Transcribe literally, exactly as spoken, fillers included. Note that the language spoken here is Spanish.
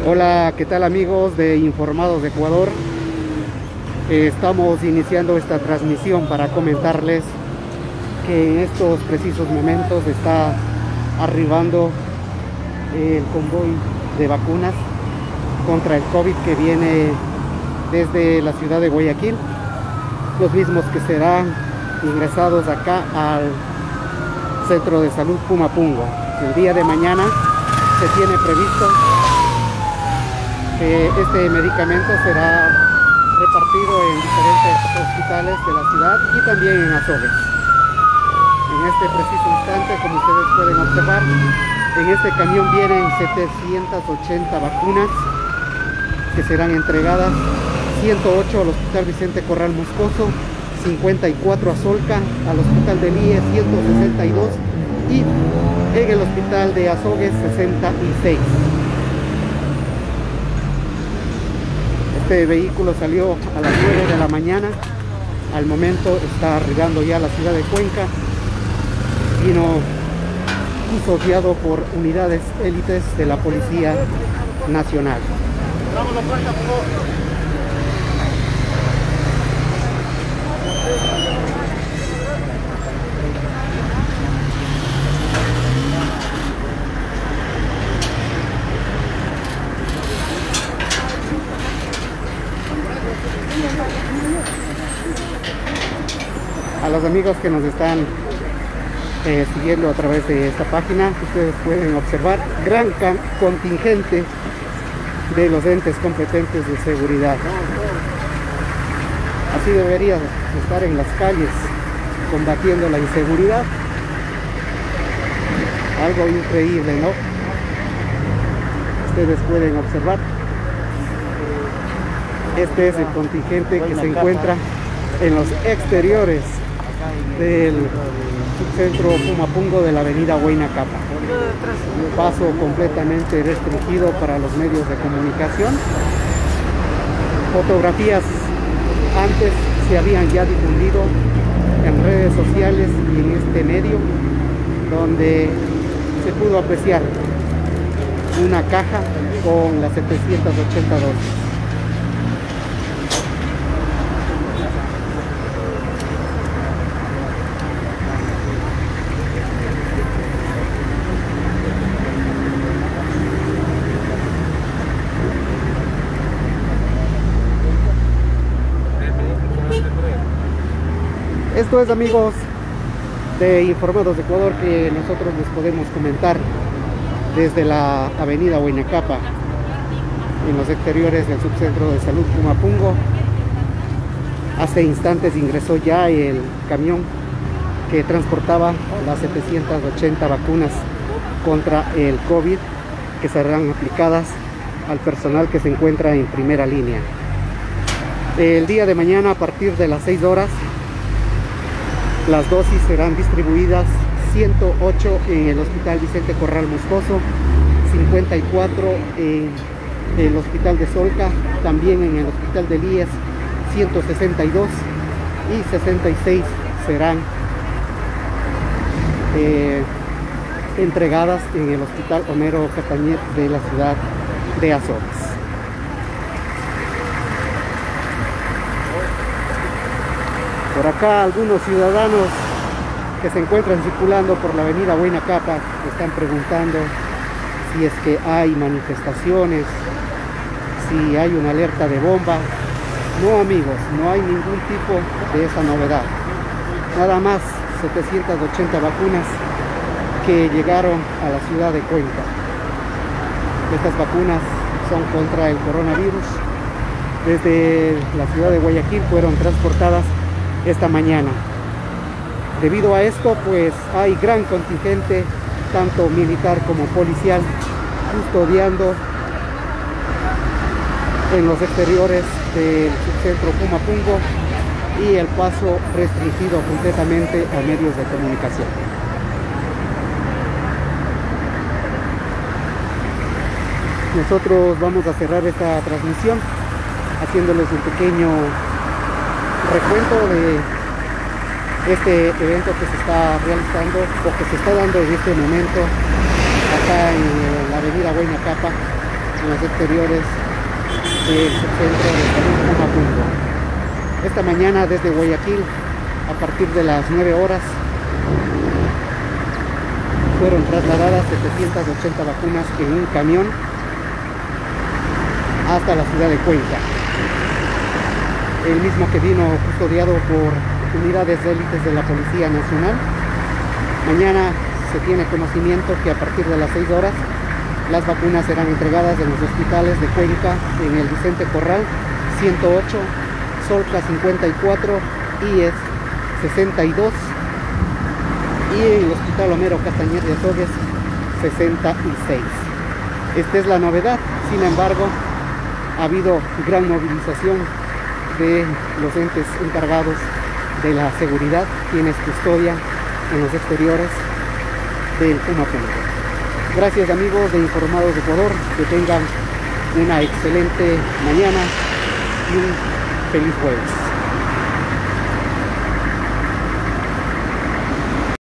Hola, ¿qué tal amigos de Informados de Ecuador? Eh, estamos iniciando esta transmisión para comentarles que en estos precisos momentos está arribando el convoy de vacunas contra el COVID que viene desde la ciudad de Guayaquil, los mismos que serán ingresados acá al Centro de Salud Pumapungo. El día de mañana se tiene previsto que este medicamento será repartido en diferentes hospitales de la ciudad y también en Azogues. En este preciso instante, como ustedes pueden observar, en este camión vienen setecientas ochenta vacunas que serán entregadas, ciento ocho al Hospital Vicente Corral Moscoso, cincuenta y cuatro a Solca, al Hospital del I E ciento sesenta y dos y en el Hospital de Azogues sesenta y seis. Este vehículo salió a las nueve de la mañana, al momento está arribando ya a la ciudad de Cuenca. Vino custodiado por unidades élites de la Policía Nacional. A los amigos que nos están eh, siguiendo a través de esta página, ustedes pueden observar gran contingente de los entes competentes de seguridad. Así debería estar en las calles combatiendo la inseguridad. Algo increíble, ¿no? Ustedes pueden observar. Este es el contingente que se encuentra en los exteriores del subcentro Pumapungo de la avenida Huayna Capa. Paso completamente restringido para los medios de comunicación. Fotografías antes se habían ya difundido en redes sociales y en este medio, donde se pudo apreciar una caja con las setecientas ochenta dosis. Esto es, amigos de Informados de Ecuador, que nosotros les podemos comentar desde la avenida Huayna Capa, en los exteriores del subcentro de salud Pumapungo. Hace instantes ingresó ya el camión que transportaba las setecientas ochenta vacunas contra el COVID, que serán aplicadas al personal que se encuentra en primera línea. El día de mañana, a partir de las seis horas, las dosis serán distribuidas: ciento ocho en el Hospital Vicente Corral Moscoso, cincuenta y cuatro en el Hospital de Solca, también en el Hospital del I E S ciento sesenta y dos y sesenta y seis serán eh, entregadas en el Hospital Homero Catañet de la ciudad de Azogues. Por acá algunos ciudadanos que se encuentran circulando por la avenida Huayna Capa están preguntando si es que hay manifestaciones, si hay una alerta de bomba. No, amigos, no hay ningún tipo de esa novedad. Nada más setecientas ochenta vacunas que llegaron a la ciudad de Cuenca. Estas vacunas son contra el coronavirus. Desde la ciudad de Guayaquil fueron transportadas esta mañana. Debido a esto, pues hay gran contingente, tanto militar como policial, custodiando en los exteriores del subcentro Pumapungo y el paso restringido completamente a medios de comunicación. Nosotros vamos a cerrar esta transmisión haciéndoles un pequeño recuento de este evento que se está realizando o que se está dando en este momento acá en la avenida Huayna Capa, en los exteriores del Subcentro de Salud Puma Punto. Esta mañana desde Guayaquil, a partir de las nueve horas, fueron trasladadas setecientas ochenta vacunas en un camión hasta la ciudad de Cuenca. El mismo que vino custodiado por unidades de élites de la Policía Nacional. Mañana se tiene conocimiento que a partir de las seis horas las vacunas serán entregadas en los hospitales de Cuenca, en el Vicente Corral ciento ocho, Solca cincuenta y cuatro, I E S sesenta y dos y en el Hospital Homero Castañer de Azogues sesenta y seis. Esta es la novedad. Sin embargo, ha habido gran movilización de los entes encargados de la seguridad, quienes custodian en los exteriores del Puma Punto. Gracias, amigos de Informados de Ecuador, que tengan una excelente mañana y un feliz jueves.